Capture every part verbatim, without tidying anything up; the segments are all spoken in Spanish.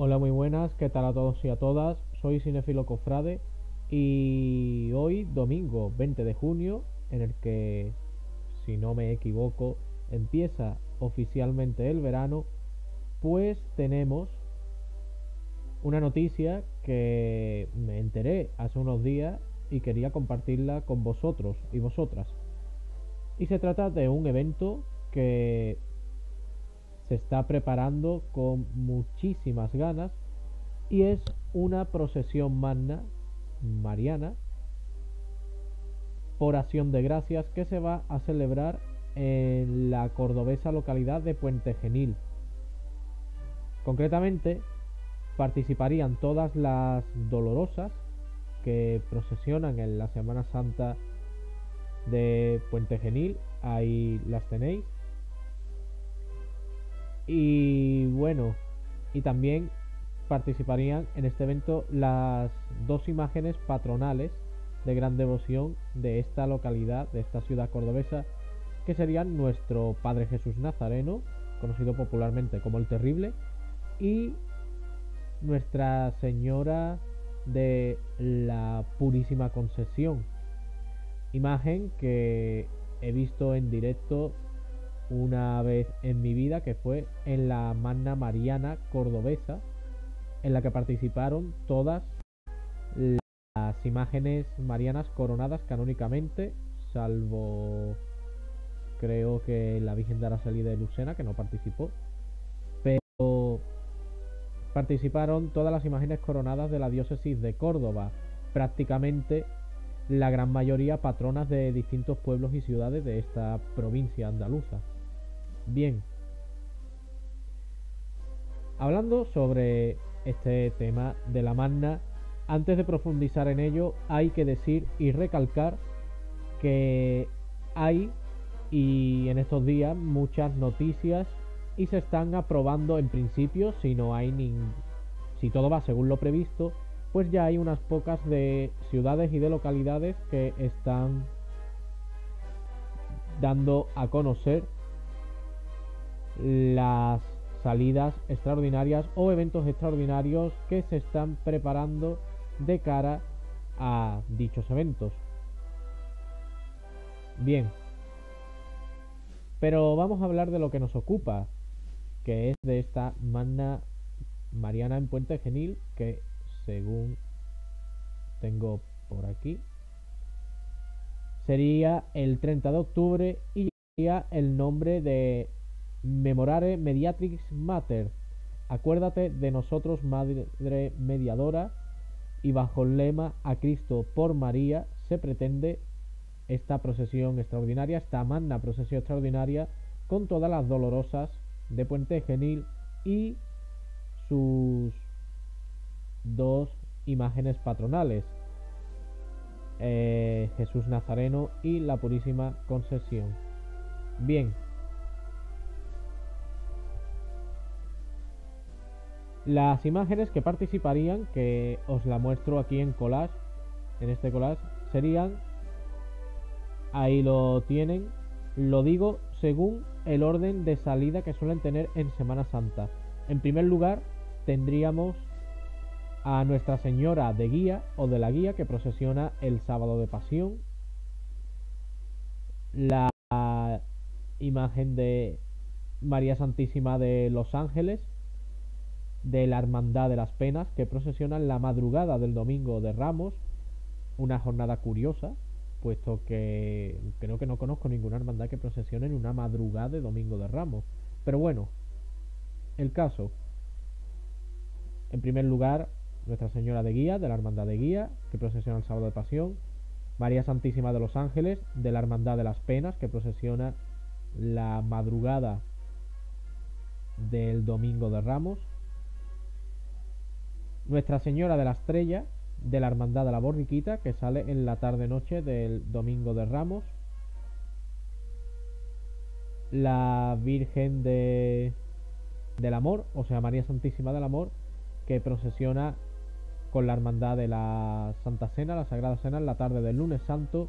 Hola, muy buenas, ¿qué tal a todos y a todas? Soy Cinefilo Cofrade y hoy, domingo veinte de junio, en el que, si no me equivoco, empieza oficialmente el verano, pues tenemos una noticia que me enteré hace unos días y quería compartirla con vosotros y vosotras. Y se trata de un evento que se está preparando con muchísimas ganas y es una procesión magna mariana por acción de gracias que se va a celebrar en la cordobesa localidad de Puente Genil. Concretamente, participarían todas las dolorosas que procesionan en la Semana Santa de Puente Genil, ahí las tenéis. Y bueno, y también participarían en este evento las dos imágenes patronales de gran devoción de esta localidad, de esta ciudad cordobesa, que serían nuestro Padre Jesús Nazareno, conocido popularmente como el Terrible, y Nuestra Señora de la Purísima Concepción, imagen que he visto en directo una vez en mi vida, que fue en la Magna Mariana cordobesa, en la que participaron todas las imágenes marianas coronadas canónicamente, salvo creo que la Virgen de Araceli de Lucena, que no participó, pero participaron todas las imágenes coronadas de la diócesis de Córdoba, prácticamente la gran mayoría patronas de distintos pueblos y ciudades de esta provincia andaluza. Bien, hablando sobre este tema de la Magna, antes de profundizar en ello, hay que decir y recalcar que hay, y en estos días, muchas noticias y se están aprobando en principio, si no hay ni, si todo va según lo previsto, pues ya hay unas pocas de ciudades y de localidades que están dando a conocer las salidas extraordinarias o eventos extraordinarios que se están preparando de cara a dichos eventos. Bien, pero vamos a hablar de lo que nos ocupa, que es de esta Magna Mariana en Puente Genil, que según tengo por aquí sería el treinta de octubre y sería el nombre de Memorare Mediatrix Mater, acuérdate de nosotros, Madre Mediadora, y bajo el lema A Cristo por María se pretende esta procesión extraordinaria, esta magna procesión extraordinaria, con todas las dolorosas de Puente Genil y sus dos imágenes patronales, eh, Jesús Nazareno y la Purísima Concepción. Bien, las imágenes que participarían, que os la muestro aquí en collage, en este collage, serían, ahí lo tienen, lo digo según el orden de salida que suelen tener en Semana Santa. En primer lugar tendríamos a Nuestra Señora de Guía o de la Guía, que procesiona el sábado de Pasión, la imagen de María Santísima de los Ángeles, de la Hermandad de las Penas, que procesionan la madrugada del Domingo de Ramos, una jornada curiosa, puesto que creo que no conozco ninguna hermandad que procesione en una madrugada de Domingo de Ramos. Pero bueno, el caso, en primer lugar, Nuestra Señora de Guía, de la Hermandad de Guía, que procesiona el sábado de Pasión, María Santísima de los Ángeles, de la Hermandad de las Penas, que procesiona la madrugada del Domingo de Ramos, Nuestra Señora de la Estrella, de la Hermandad de la Borriquita, que sale en la tarde-noche del Domingo de Ramos, la Virgen de, del Amor, o sea, María Santísima del Amor, que procesiona con la Hermandad de la Santa Cena, la Sagrada Cena, en la tarde del Lunes Santo,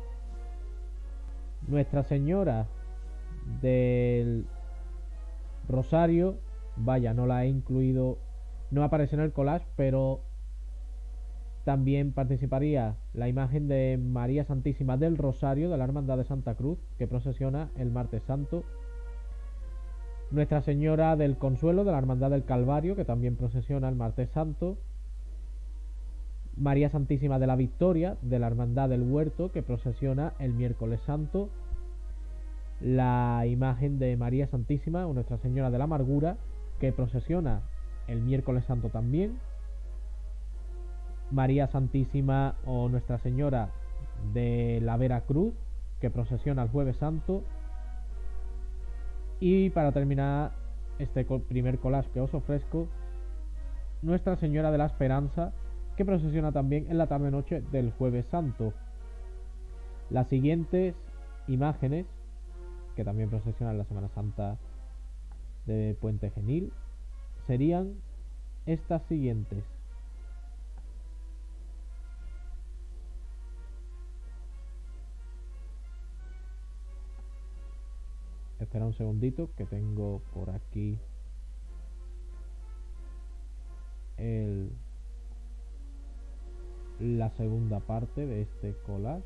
Nuestra Señora del Rosario, vaya, no la he incluido no aparece en el collage, pero también participaría la imagen de María Santísima del Rosario de la Hermandad de Santa Cruz, que procesiona el martes santo. Nuestra Señora del Consuelo de la Hermandad del Calvario, que también procesiona el martes santo. María Santísima de la Victoria de la Hermandad del Huerto, que procesiona el miércoles santo. La imagen de María Santísima o Nuestra Señora de la Amargura, que procesiona el miércoles santo también. María Santísima o Nuestra Señora de la Vera Cruz, que procesiona el jueves santo. Y para terminar este primer collage que os ofrezco, Nuestra Señora de la Esperanza, que procesiona también en la tarde-noche del jueves santo. Las siguientes imágenes, que también procesionan la Semana Santa de Puente Genil, serían estas siguientes. Espera un segundito, que tengo por aquí el, la segunda parte de este collage.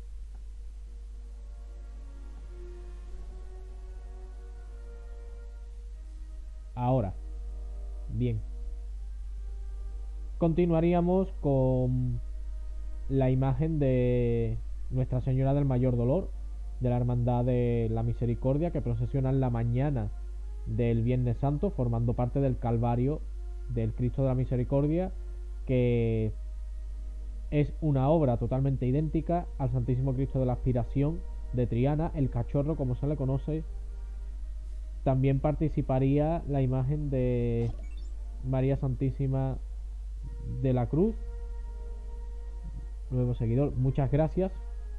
Ahora, bien, continuaríamos con la imagen de Nuestra Señora del Mayor Dolor de la Hermandad de la Misericordia, que procesiona en la mañana del Viernes Santo, formando parte del Calvario del Cristo de la Misericordia, que es una obra totalmente idéntica al Santísimo Cristo de la Aspiración de Triana, el Cachorro, como se le conoce. También participaría la imagen de María Santísima de la Cruz. Nuevo seguidor, muchas gracias.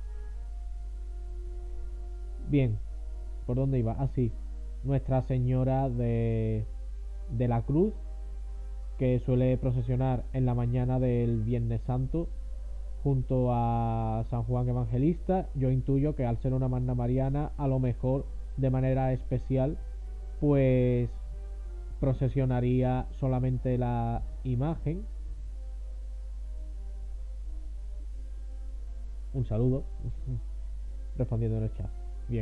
Bien, ¿por dónde iba? Así, ah, Nuestra Señora de, de la Cruz, que suele procesionar en la mañana del Viernes Santo junto a San Juan Evangelista. Yo intuyo que al ser una magna mariana, a lo mejor de manera especial, pues procesionaría solamente la imagen. Un saludo, respondiendo en el chat. Bien.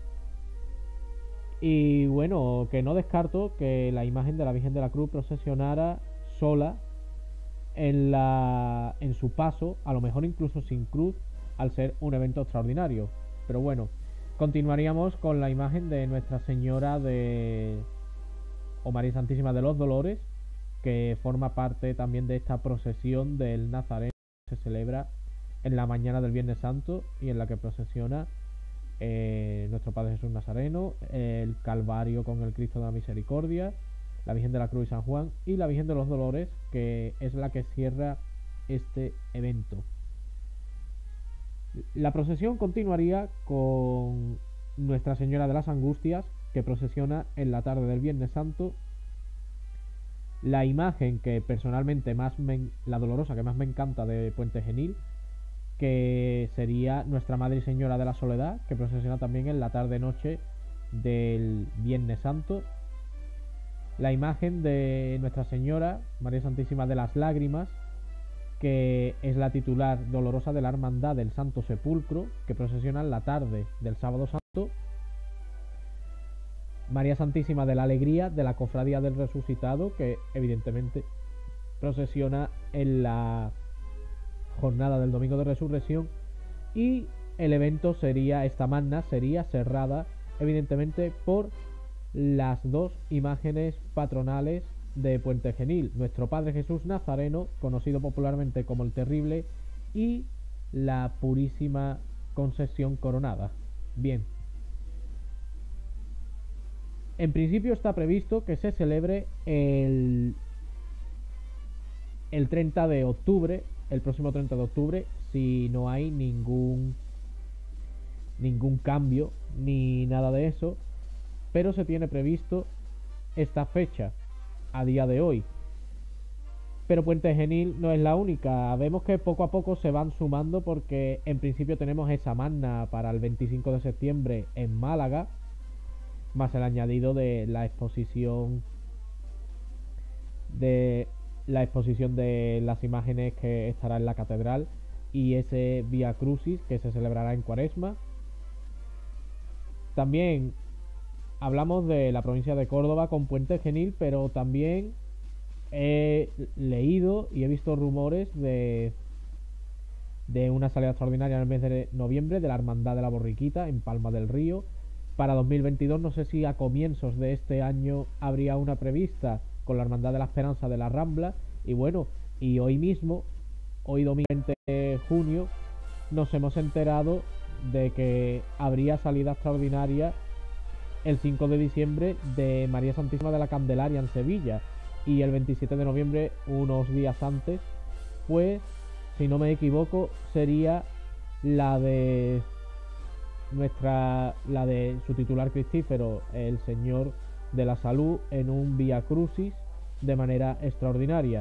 Y bueno, que no descarto que la imagen de la Virgen de la Cruz procesionara sola en, la, en su paso, a lo mejor incluso sin cruz, al ser un evento extraordinario. Pero bueno, continuaríamos con la imagen de Nuestra Señora de o María Santísima de los Dolores, que forma parte también de esta procesión del Nazareno que se celebra en la mañana del Viernes Santo y en la que procesiona Eh, nuestro Padre Jesús Nazareno, el Calvario con el Cristo de la Misericordia, la Virgen de la Cruz y San Juan, y la Virgen de los Dolores, que es la que cierra este evento. La procesión continuaría con Nuestra Señora de las Angustias, que procesiona en la tarde del Viernes Santo. La imagen que personalmente más me, la dolorosa que más me encanta de Puente Genil, que sería Nuestra Madre y Señora de la Soledad, que procesiona también en la tarde-noche del Viernes Santo. La imagen de Nuestra Señora, María Santísima de las Lágrimas, que es la titular dolorosa de la Hermandad del Santo Sepulcro, que procesiona en la tarde del Sábado Santo. María Santísima de la Alegría, de la Cofradía del Resucitado, que evidentemente procesiona en la jornada del Domingo de Resurrección. Y el evento sería, esta magna sería cerrada evidentemente por las dos imágenes patronales de Puente Genil: Nuestro Padre Jesús Nazareno, conocido popularmente como el Terrible, y la Purísima Concepción Coronada. Bien, en principio está previsto que se celebre el, el treinta de octubre, el próximo treinta de octubre, si no hay ningún ningún cambio ni nada de eso, pero se tiene previsto esta fecha a día de hoy. Pero Puente Genil no es la única. Vemos que poco a poco se van sumando, porque en principio tenemos esa magna para el veinticinco de septiembre en Málaga, más el añadido de la exposición de la exposición de las imágenes que estará en la catedral y ese Vía Crucis que se celebrará en Cuaresma. También hablamos de la provincia de Córdoba con Puente Genil, pero también he leído y he visto rumores de, de una salida extraordinaria en el mes de noviembre de la Hermandad de la Borriquita en Palma del Río. Para dos mil veintidós, no sé si a comienzos de este año habría una prevista con la Hermandad de la Esperanza de la Rambla. Y bueno, y hoy mismo, hoy domingo veinte de junio, nos hemos enterado de que habría salida extraordinaria el cinco de diciembre de María Santísima de la Candelaria en Sevilla, y el veintisiete de noviembre, unos días antes, pues, si no me equivoco, sería la de nuestra, la de su titular cristífero, el Señor de la Salud, en un Vía Crucis de manera extraordinaria.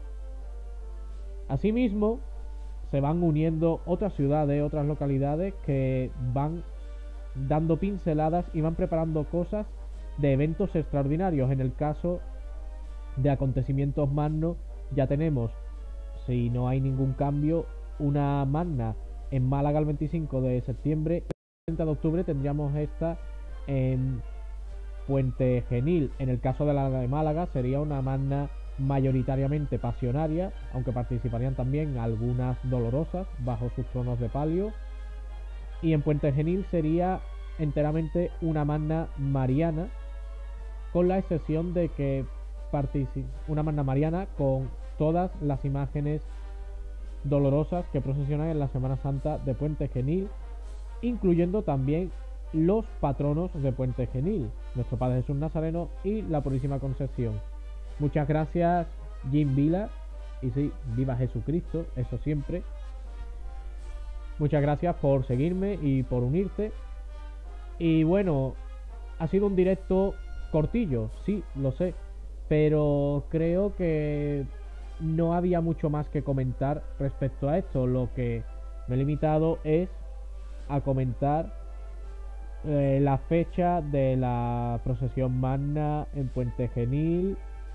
Asimismo, se van uniendo otras ciudades, otras localidades que van dando pinceladas y van preparando cosas de eventos extraordinarios. En el caso de acontecimientos magnos, ya tenemos, si no hay ningún cambio, una magna en Málaga el veinticinco de septiembre. El treinta de octubre tendríamos esta en Puente Genil. En el caso de la de Málaga sería una magna mayoritariamente pasionaria, aunque participarían también algunas dolorosas bajo sus tronos de palio. Y en Puente Genil sería enteramente una magna mariana, con la excepción de que participa una magna mariana con todas las imágenes dolorosas que procesionan en la Semana Santa de Puente Genil, incluyendo también los patronos de Puente Genil, nuestro Padre Jesús Nazareno y la Purísima Concepción. Muchas gracias, Jim Vila, y sí, viva Jesucristo, eso siempre. Muchas gracias por seguirme y por unirte. Y bueno, ha sido un directo cortillo, sí, lo sé, pero creo que no había mucho más que comentar respecto a esto. Lo que me he limitado es a comentar eh, la fecha de la procesión magna en Puente Genil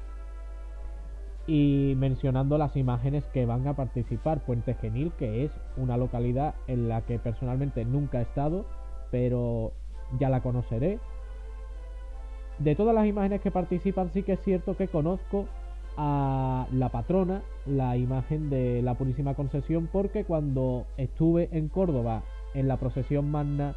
y mencionando las imágenes que van a participar. Puente Genil, que es una localidad en la que personalmente nunca he estado, pero ya la conoceré. De todas las imágenes que participan, sí que es cierto que conozco a la patrona, la imagen de la Purísima Concepción, porque cuando estuve en Córdoba en la procesión magna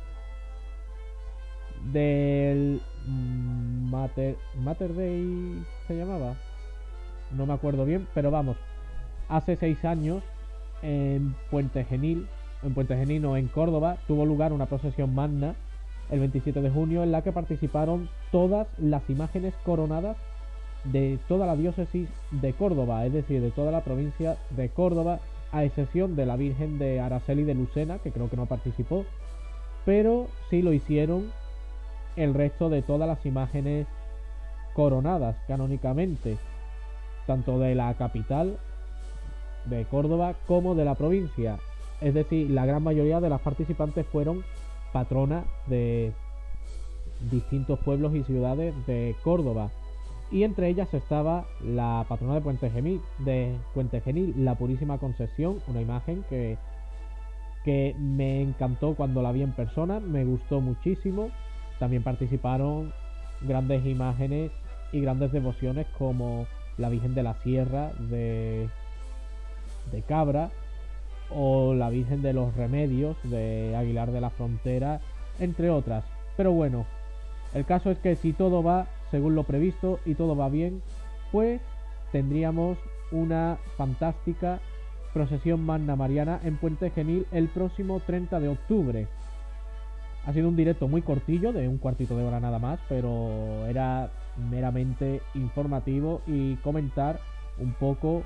del Mater, Mater Dei se llamaba, no me acuerdo bien, pero vamos, hace seis años en Puente Genil, en Puente Genil no, en Córdoba, tuvo lugar una procesión magna el veintisiete de junio en la que participaron todas las imágenes coronadas de toda la diócesis de Córdoba, es decir, de toda la provincia de Córdoba, a excepción de la Virgen de Araceli de Lucena, que creo que no participó, pero sí lo hicieron el resto de todas las imágenes coronadas canónicamente, tanto de la capital de Córdoba como de la provincia. Es decir, la gran mayoría de las participantes fueron patronas de distintos pueblos y ciudades de Córdoba, y entre ellas estaba la patrona de Puente Genil, de Puente Genil, la Purísima Concepción, una imagen que, que me encantó cuando la vi en persona, me gustó muchísimo. También participaron grandes imágenes y grandes devociones como la Virgen de la Sierra de, de Cabra, o la Virgen de los Remedios de Aguilar de la Frontera, entre otras. Pero bueno, el caso es que si todo va según lo previsto y todo va bien, pues tendríamos una fantástica procesión magna mariana en Puente Genil el próximo treinta de octubre. Ha sido un directo muy cortillo, de un cuartito de hora nada más, pero era meramente informativo y comentar un poco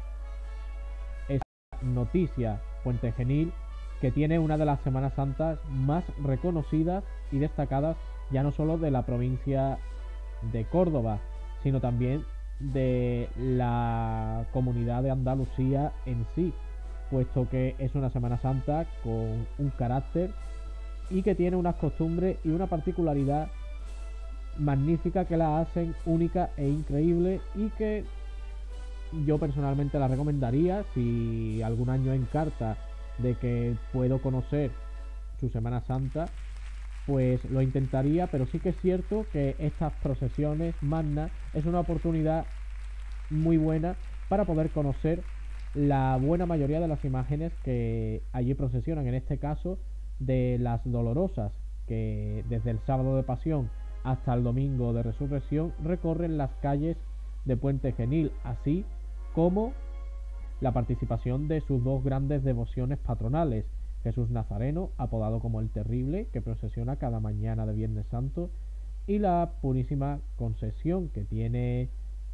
esta noticia. Puente Genil, que tiene una de las Semanas Santas más reconocidas y destacadas, ya no solo de la provincia de Córdoba, sino también de la comunidad de Andalucía en sí, puesto que es una Semana Santa con un carácter y que tiene unas costumbres y una particularidad magnífica que la hacen única e increíble, y que yo personalmente la recomendaría si algún año encarta de que puedo conocer su Semana Santa, pues lo intentaría, pero sí que es cierto que estas procesiones magnas es una oportunidad muy buena para poder conocer la buena mayoría de las imágenes que allí procesionan, en este caso de las dolorosas, que desde el sábado de Pasión hasta el domingo de Resurrección recorren las calles de Puente Genil, así como la participación de sus dos grandes devociones patronales, Jesús Nazareno, apodado como el Terrible, que procesiona cada mañana de Viernes Santo, y la Purísima Concesión, que tiene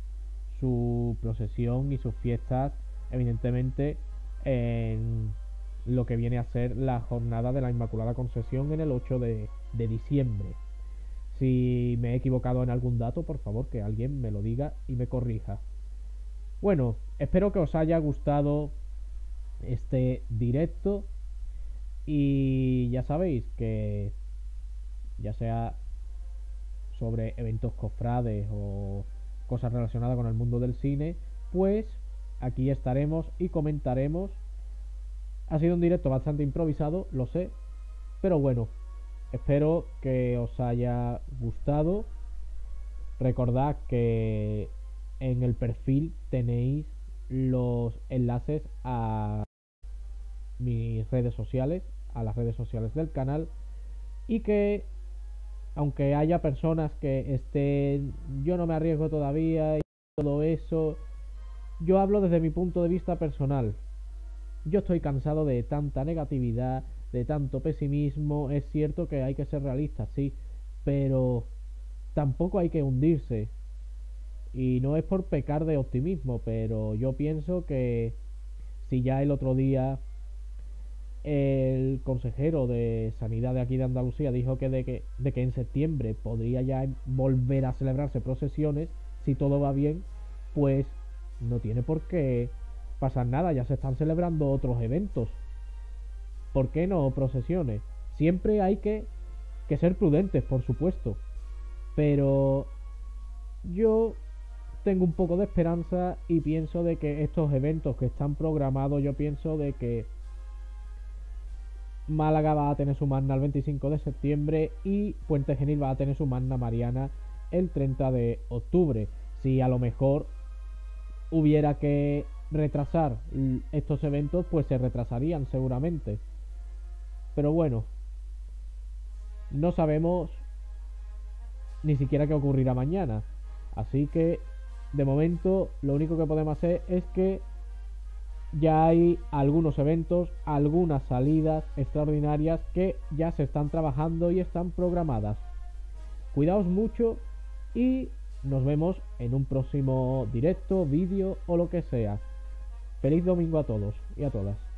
su procesión y sus fiestas evidentemente en lo que viene a ser la jornada de la Inmaculada Concepción en el ocho de, de diciembre. Si me he equivocado en algún dato, por favor que alguien me lo diga y me corrija. Bueno, espero que os haya gustado este directo y ya sabéis que ya sea sobre eventos cofrades o cosas relacionadas con el mundo del cine, pues aquí estaremos y comentaremos. Ha sido un directo bastante improvisado, lo sé, pero bueno, espero que os haya gustado. Recordad que en el perfil tenéis los enlaces a mis redes sociales, a las redes sociales del canal, y que aunque haya personas que estén, yo no me arriesgo todavía y todo eso, yo hablo desde mi punto de vista personal. Yo estoy cansado de tanta negatividad, de tanto pesimismo. Es cierto que hay que ser realistas, sí, pero tampoco hay que hundirse. Y no es por pecar de optimismo, pero yo pienso que si ya el otro día el consejero de Sanidad de aquí de Andalucía dijo que de que, de que en septiembre podría ya volver a celebrarse procesiones, si todo va bien, pues no tiene por qué pasar nada, ya se están celebrando otros eventos. ¿Por qué no procesiones? Siempre hay que, que ser prudentes, por supuesto, pero yo tengo un poco de esperanza y pienso de que estos eventos que están programados, yo pienso de que Málaga va a tener su magna el veinticinco de septiembre y Puente Genil va a tener su magna mariana el treinta de octubre. Si a lo mejor hubiera que retrasar estos eventos, pues se retrasarían seguramente. Pero bueno, no sabemos ni siquiera qué ocurrirá mañana. Así que de momento lo único que podemos hacer es que ya hay algunos eventos, algunas salidas extraordinarias que ya se están trabajando y están programadas. Cuidaos mucho y nos vemos en un próximo directo, vídeo o lo que sea. Feliz domingo a todos y a todas.